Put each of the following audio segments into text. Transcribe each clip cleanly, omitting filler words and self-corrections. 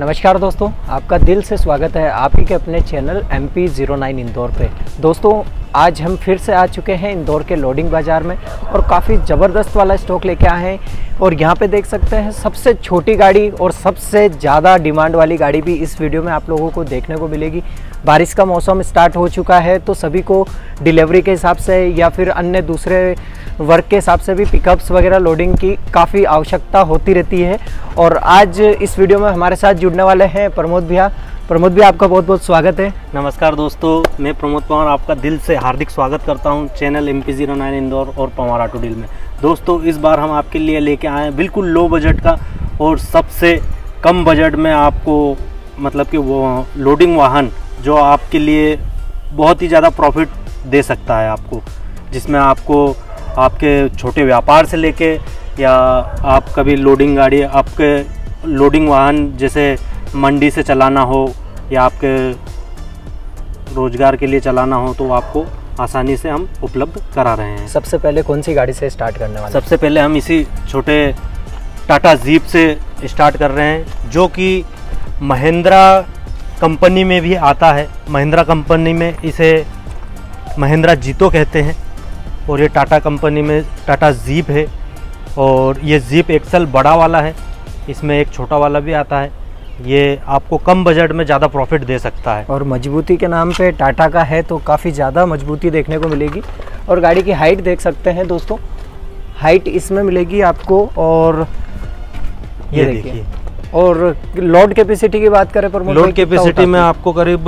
नमस्कार दोस्तों, आपका दिल से स्वागत है आप ही के अपने चैनल MP09 इंदौर पे। दोस्तों आज हम फिर से आ चुके हैं इंदौर के लोडिंग बाज़ार में और काफ़ी ज़बरदस्त वाला स्टॉक लेके आए हैं। और यहाँ पे देख सकते हैं सबसे छोटी गाड़ी और सबसे ज़्यादा डिमांड वाली गाड़ी भी इस वीडियो में आप लोगों को देखने को मिलेगी। बारिश का मौसम स्टार्ट हो चुका है तो सभी को डिलीवरी के हिसाब से या फिर अन्य दूसरे वर्क के हिसाब से भी पिकअप्स वगैरह लोडिंग की काफ़ी आवश्यकता होती रहती है। और आज इस वीडियो में हमारे साथ जुड़ने वाले हैं प्रमोद भैया। प्रमोद भैया आपका बहुत बहुत स्वागत है। नमस्कार दोस्तों, मैं प्रमोद पवार आपका दिल से हार्दिक स्वागत करता हूं चैनल MP09 इंदौर और पवार ऑटो डील में। दोस्तों इस बार हम आपके लिए लेके आए हैं बिल्कुल लो बजट का और सबसे कम बजट में आपको मतलब कि वो लोडिंग वाहन जो आपके लिए बहुत ही ज़्यादा प्रॉफिट दे सकता है आपको, जिसमें आपको आपके छोटे व्यापार से लेके या आप कभी लोडिंग गाड़ी आपके लोडिंग वाहन जैसे मंडी से चलाना हो या आपके रोजगार के लिए चलाना हो तो आपको आसानी से हम उपलब्ध करा रहे हैं। सबसे पहले कौन सी गाड़ी से स्टार्ट करने वाले? सबसे पहले हम इसी छोटे टाटा जीप से स्टार्ट कर रहे हैं जो कि महिंद्रा कंपनी में भी आता है। महिंद्रा कंपनी में इसे महिंद्रा जीतो कहते हैं और ये टाटा कंपनी में टाटा जीप है। और ये जीप एक्सल बड़ा वाला है, इसमें एक छोटा वाला भी आता है। ये आपको कम बजट में ज़्यादा प्रॉफिट दे सकता है और मजबूती के नाम पे टाटा का है तो काफ़ी ज़्यादा मजबूती देखने को मिलेगी। और गाड़ी की हाइट देख सकते हैं दोस्तों, हाइट इसमें मिलेगी आपको। और ये देखिए, और लोड कैपेसिटी की बात करें पर लोड कैपेसिटी में आपको करीब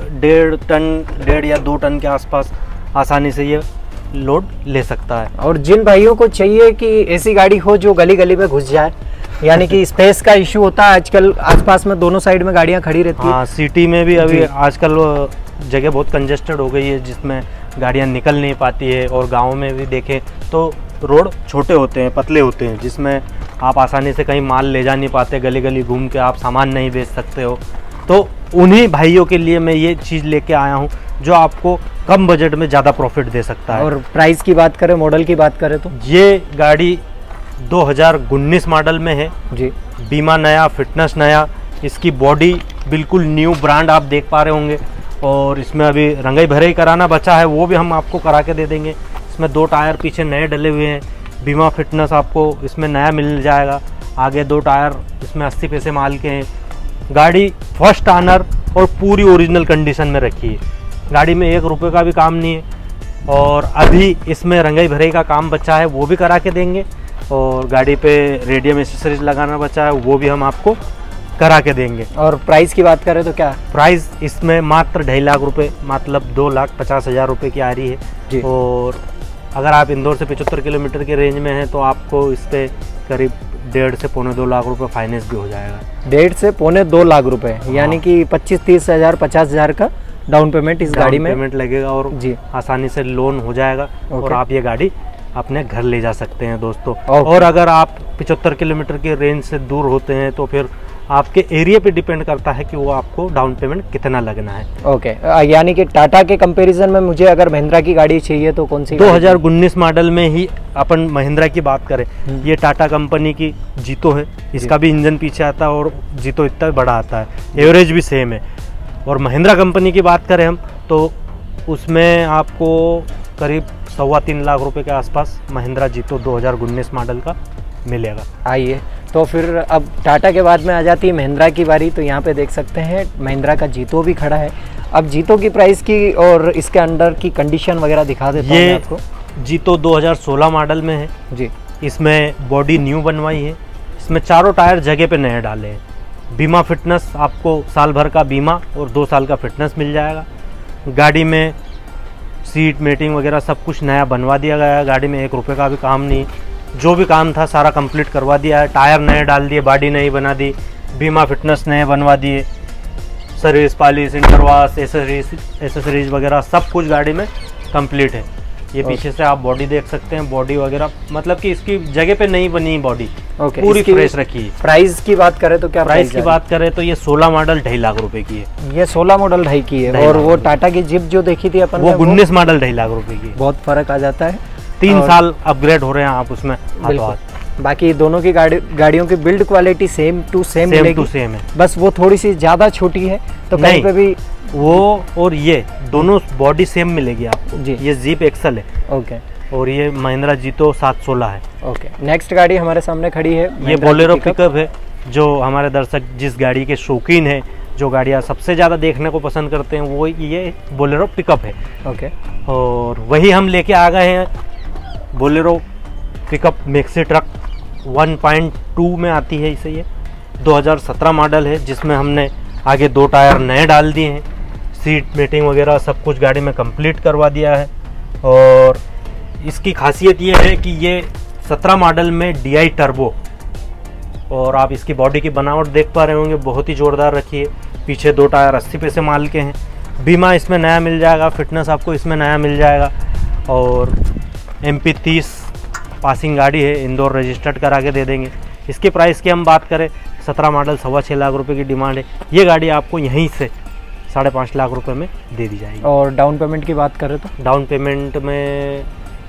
1.5 या 2 टन के आसपास आसानी से ये लोड ले सकता है। और जिन भाइयों को चाहिए कि ऐसी गाड़ी हो जो गली गली में घुस जाए, यानी कि स्पेस का इशू होता है आजकल, आसपास में दोनों साइड में गाड़ियां खड़ी रहती है। हाँ, सिटी में भी अभी आजकल जगह बहुत कंजेस्टेड हो गई है जिसमें गाड़ियां निकल नहीं पाती है। और गाँव में भी देखें तो रोड छोटे होते हैं, पतले होते हैं, जिसमें आप आसानी से कहीं माल ले जा नहीं पाते, गली गली घूम के आप सामान नहीं बेच सकते हो। तो उन्हीं भाइयों के लिए मैं ये चीज़ लेके आया हूँ जो आपको कम बजट में ज़्यादा प्रॉफिट दे सकता है। और प्राइस की बात करें, मॉडल की बात करें तो ये गाड़ी 2019 मॉडल में है जी। बीमा नया, फिटनेस नया, इसकी बॉडी बिल्कुल न्यू ब्रांड आप देख पा रहे होंगे। और इसमें अभी रंगाई भराई कराना बचा है, वो भी हम आपको करा के दे देंगे। इसमें 2 टायर पीछे नए डले हुए हैं, बीमा फिटनेस आपको इसमें नया मिल जाएगा। आगे 2 टायर इसमें 80 पैसे माल के हैं। गाड़ी फर्स्ट ऑनर और पूरी ओरिजिनल कंडीशन में रखी है। गाड़ी में 1 रुपये का भी काम नहीं है। और अभी इसमें रंगाई भराई का काम बचा है, वो भी करा के देंगे। और गाड़ी पे रेडियम एक्सेसरीज लगाना बचा है, वो भी हम आपको करा के देंगे। और प्राइस की बात करें तो क्या प्राइस इसमें मात्र 2.5 लाख रुपये, मतलब 2,50,000 रुपये की आ रही है जी। और अगर आप इंदौर से 75 किलोमीटर के रेंज में हैं तो आपको इस पर करीब 1.5 से 2.25 लाख रुपये फाइनेंस भी हो जाएगा। 1.5 से 2.25 लाख रुपए, यानी कि 25-30 हज़ार 50 हज़ार का डाउन पेमेंट इस गाड़ी में पेमेंट लगेगा और जी आसानी से लोन हो जाएगा। और आप ये गाड़ी अपने घर ले जा सकते हैं दोस्तों। और अगर आप 75 किलोमीटर के रेंज से दूर होते हैं तो फिर आपके एरिया पे डिपेंड करता है कि वो आपको डाउन पेमेंट कितना लगना है। ओके, यानी कि टाटा के कंपैरिजन में मुझे अगर महिंद्रा की गाड़ी चाहिए तो कौन सी? 2019 मॉडल में ही अपन महिंद्रा की बात करें, ये टाटा कंपनी की जीतो है। इसका भी इंजन पीछे आता है और जीतो इतना बड़ा आता है, एवरेज भी सेम है। और महिंद्रा कंपनी की बात करें हम तो उसमें आपको करीब 3.25 लाख रुपए के आसपास महिंद्रा जीतो 2019 मॉडल का मिलेगा। आइए तो फिर अब टाटा के बाद में आ जाती है महिंद्रा की बारी। तो यहाँ पे देख सकते हैं महिंद्रा का जीतो भी खड़ा है। अब जीतो की प्राइस की और इसके अंदर की कंडीशन वगैरह दिखा देता हूँ आपको। जीतो 2016 मॉडल में है जी। इसमें बॉडी न्यू बनवाई है, इसमें 4 टायर जगह पे नए डाले हैं। बीमा फिटनेस आपको साल भर का बीमा और 2 साल का फिटनेस मिल जाएगा। गाड़ी में सीट मेटिंग वगैरह सब कुछ नया बनवा दिया गया है। गाड़ी में 1 रुपये का भी काम नहीं, जो भी काम था सारा कंप्लीट करवा दिया है। टायर नए डाल दिए, बॉडी नई बना दी, बीमा फिटनेस नए बनवा दिए, सर्विस पॉलिश, इंटरवाश, एसेसरीज वगैरह सब कुछ गाड़ी में कंप्लीट है। ये पीछे से आप बॉडी देख सकते हैं, बॉडी वगैरह मतलब कि इसकी जगह पे नहीं बनी बॉडी, पूरी फ्रेश रखी है। प्राइस की बात करें तो क्या प्राइस की बात करें तो ये 16 मॉडल 2.5 लाख रुपए की है। ये 16 मॉडल 2.5 की है। और वो टाटा की जिप जो देखी थी अपन, वो 19 मॉडल 2.5 लाख रुपए की। बहुत फर्क आ जाता है। 3 साल अपग्रेड हो रहे हैं आप उसमें। बाकी दोनों की गाड़ियों की build quality same to same है, बस वो थोड़ी सी ज़्यादा छोटी है, तो कहीं पे भी वो और ये दोनों बॉडी सेम मिलेगी आपको जी। ये जीप एक्सल है, ओके, और ये महिंद्रा जीतो 716 है। ओके, नेक्स्ट गाड़ी हमारे सामने खड़ी है, ये बोलेरो पिकअप है। जो हमारे दर्शक जिस गाड़ी के शौकीन है, जो गाड़ियाँ सबसे ज़्यादा देखने को पसंद करते हैं, वो ये बोलेरो पिकअप है। ओके, और वही हम लेके आ गए हैं बोलेरो पिकअप मैक्सी ट्रक 1.2 में आती है इसे। ये 2017 मॉडल है, जिसमें हमने आगे 2 टायर नए डाल दिए हैं, सीट मेटिंग वगैरह सब कुछ गाड़ी में कंप्लीट करवा दिया है। और इसकी खासियत ये है कि ये 17 मॉडल में DI टर्बो, और आप इसकी बॉडी की बनावट देख पा रहे होंगे, बहुत ही ज़ोरदार रखी है। पीछे 2 टायर 80 पैसे माल के हैं। बीमा इसमें नया मिल जाएगा, फिटनेस आपको इसमें नया मिल जाएगा। और MP 30 पासिंग गाड़ी है, इंदौर रजिस्टर्ड करा के दे देंगे। इसके प्राइस की हम बात करें, 17 मॉडल 6.25 लाख रुपए की डिमांड है। ये गाड़ी आपको यहीं से 5.5 लाख रुपए में दे दी जाएगी। और डाउन पेमेंट की बात करें तो डाउन पेमेंट में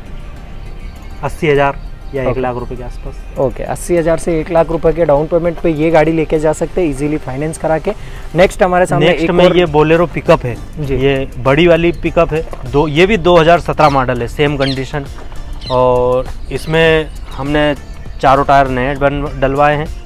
80,000 या 1 लाख रुपए के आसपास। ओके, 80,000 से 1 लाख रुपए के डाउन पेमेंट पे ये गाड़ी लेके जा सकते हैं इजीली फाइनेंस करा के। नेक्स्ट हमारे सामने नेक्स्ट में ये बोलेरो पिकअप है जी। ये बड़ी वाली पिकअप है, ये भी 2017 मॉडल है, सेम कंडीशन। और इसमें हमने 4 टायर नए डलवाए हैं।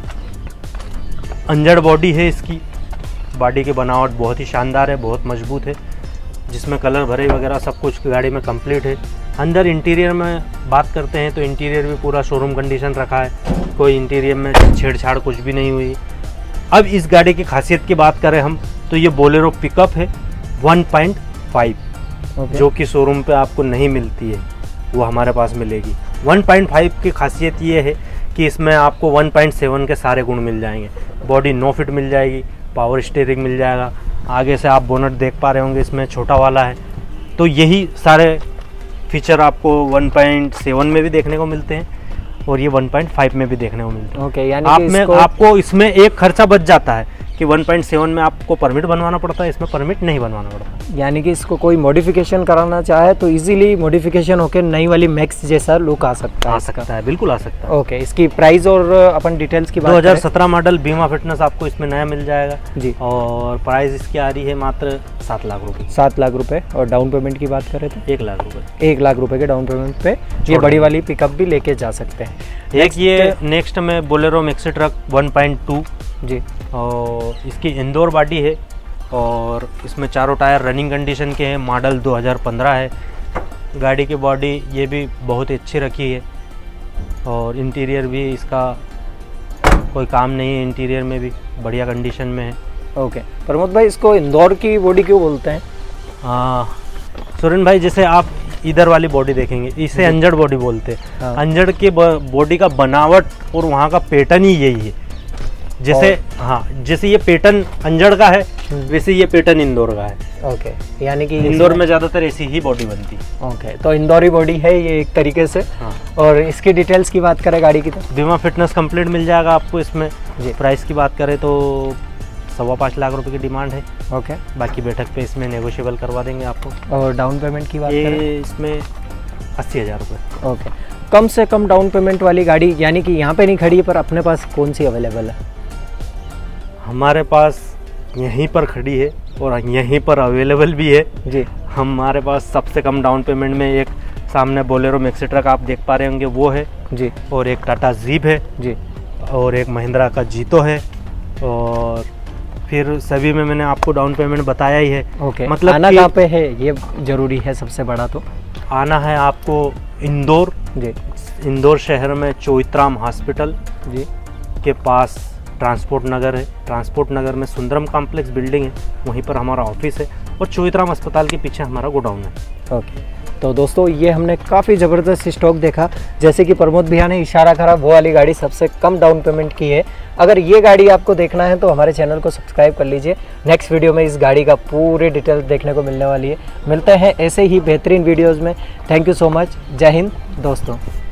अंजड़ बॉडी है इसकी, बॉडी की बनावट बहुत ही शानदार है, बहुत मजबूत है, जिसमें कलर भरे वगैरह सब कुछ गाड़ी में कंप्लीट है। अंदर इंटीरियर में बात करते हैं तो इंटीरियर भी पूरा शोरूम कंडीशन रखा है, कोई इंटीरियर में छेड़छाड़ कुछ भी नहीं हुई। अब इस गाड़ी की खासियत की बात करें हम, तो ये बोलेरो पिकअप है 1.5, जो कि शोरूम पे आपको नहीं मिलती है, वो हमारे पास मिलेगी। 1.5 की खासियत ये है कि इसमें आपको 1.7 के सारे गुण मिल जाएंगे। बॉडी 9 फीट मिल जाएगी, पावर स्टीयरिंग मिल जाएगा, आगे से आप बोनट देख पा रहे होंगे इसमें छोटा वाला है। तो यही सारे फीचर आपको 1.7 में भी देखने को मिलते हैं और ये 1.5 में भी देखने को मिलते हैं। ओके, यानी आपको इसमें एक खर्चा बच जाता है कि 1.7 में आपको परमिट बनवाना पड़ता है, इसमें परमिट नहीं बनवाना पड़ता। यानी कि इसको कोई मॉडिफिकेशन कराना चाहे तो इजीली मॉडिफिकेशन होकर नई वाली मैक्स जैसा लुक आ सकता है। बिल्कुल आ सकता है। ओके, इसकी प्राइस और अपन डिटेल्स की बात 2017 मॉडल, बीमा फिटनेस आपको इसमें नया मिल जाएगा जी। और प्राइस इसकी आ रही है मात्र 7 लाख रुपए। 7 लाख रुपए। और डाउन पेमेंट की बात करें तो 1 लाख रुपए। 1 लाख रुपए के डाउन पेमेंट पे ये बड़ी वाली पिकअप भी लेके जा सकते हैं। एक ये नेक्स्ट में बोलेरो मैक्सी ट्रक 1.2 जी, और इसकी इंदौर बॉडी है और इसमें 4 टायर रनिंग कंडीशन के हैं, मॉडल 2015 है। गाड़ी की बॉडी ये भी बहुत ही अच्छी रखी है और इंटीरियर भी इसका कोई काम नहीं है, इंटीरियर में भी बढ़िया कंडीशन में है। ओके, प्रमोद भाई इसको इंदौर की बॉडी क्यों बोलते हैं? सुरेन भाई, जैसे आप इधर वाली बॉडी देखेंगे, इसे अंजड़ बॉडी बोलते हैं। हाँ। अंजड़ के बॉडी का बनावट और वहाँ का पैटर्न ही यही है। जैसे जैसे ये पैटर्न अंजड़ का है, वैसे ये पैटर्न इंदौर का है। ओके, यानी कि इंदौर में ज़्यादातर ऐसी ही बॉडी बनती है। ओके, तो इंदौरी बॉडी है ये एक तरीके से। हाँ। और इसकी डिटेल्स की बात करें गाड़ी की तो बीमा फिटनेस कंप्लीट मिल जाएगा आपको इसमें जी। प्राइस की बात करें तो 5.25 लाख रुपए की डिमांड है। ओके, बाकी बैठक पे इसमें नेगोशिएबल करवा देंगे आपको। और डाउन पेमेंट की बात करें इसमें 80,000 रुपये। ओके, कम से कम डाउन पेमेंट वाली गाड़ी यानी कि यहाँ पे नहीं खड़ी है, पर अपने पास कौन सी अवेलेबल है? हमारे पास यहीं पर खड़ी है और यहीं पर अवेलेबल भी है जी। हमारे पास सबसे कम डाउन पेमेंट में एक सामने बोलेरो मैक्सी ट्रक आप देख पा रहे होंगे वो है जी, और एक टाटा जीप है जी, और एक महिंद्रा का जीतो है। और फिर सभी में मैंने आपको डाउन पेमेंट बताया ही है। ओके, मतलब आना कहाँ पे है ये जरूरी है सबसे बड़ा? तो आना है आपको इंदौर जी, इंदौर शहर में चोइत्राम हॉस्पिटल जी के पास ट्रांसपोर्ट नगर है। ट्रांसपोर्ट नगर में सुंदरम कॉम्प्लेक्स बिल्डिंग है, वहीं पर हमारा ऑफिस है और चोइत्राम अस्पताल के पीछे हमारा गोडाउन है। ओके, तो दोस्तों ये हमने काफ़ी ज़बरदस्त स्टॉक देखा। जैसे कि प्रमोद भैया ने इशारा करा, वो वाली गाड़ी सबसे कम डाउन पेमेंट की है। अगर ये गाड़ी आपको देखना है तो हमारे चैनल को सब्सक्राइब कर लीजिए। नेक्स्ट वीडियो में इस गाड़ी का पूरी डिटेल्स देखने को मिलने वाली है। मिलते हैं ऐसे ही बेहतरीन वीडियोज़ में। Thank you so much. जय हिंद दोस्तों।